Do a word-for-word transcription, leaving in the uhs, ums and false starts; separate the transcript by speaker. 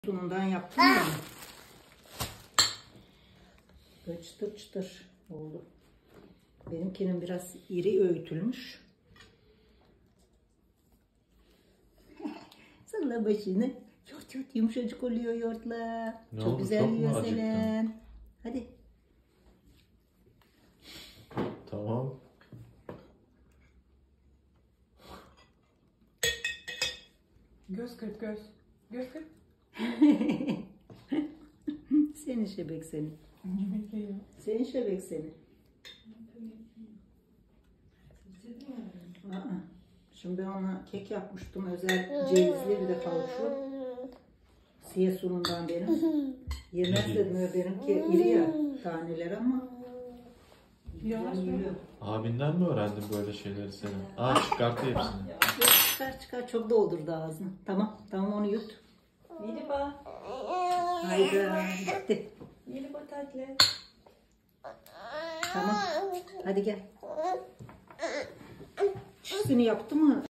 Speaker 1: Sunumdan yaptım ya. Böyle çıtır çıtır oldu. Benimkinin biraz iri öğütülmüş. Salla başını. Yort yort yumuşacık oluyor yoğurtla.
Speaker 2: Ne
Speaker 1: Çok
Speaker 2: oldu,
Speaker 1: güzel
Speaker 2: çok mu
Speaker 1: yiyor
Speaker 2: acıktın?
Speaker 1: Selen. Hadi.
Speaker 2: Tamam.
Speaker 3: Göz kırp göz. Göz kırp.
Speaker 1: Seni şebek seni.
Speaker 3: Yemek yiyor.
Speaker 1: Senin şebek seni. Aa, şimdi ben ona kek yapmıştım. Özel cevizli bir de kavuşu. Siye sunumdan benim. Yemez dedim ya, benimki iri ya taneler ama.
Speaker 3: Yavaş
Speaker 1: Güzel yiyor.
Speaker 2: Abinden mi öğrendin böyle şeyleri senin? Aa, çıkarttı hepsini.
Speaker 1: Yok, çıkar çıkar, çok doldurdu ağzını. Tamam tamam, onu yut.
Speaker 3: Nilüfer.
Speaker 1: Hayda gitti.
Speaker 3: Nilüfer tatlı.
Speaker 1: Tamam hadi gel. Çişini yaptı mı?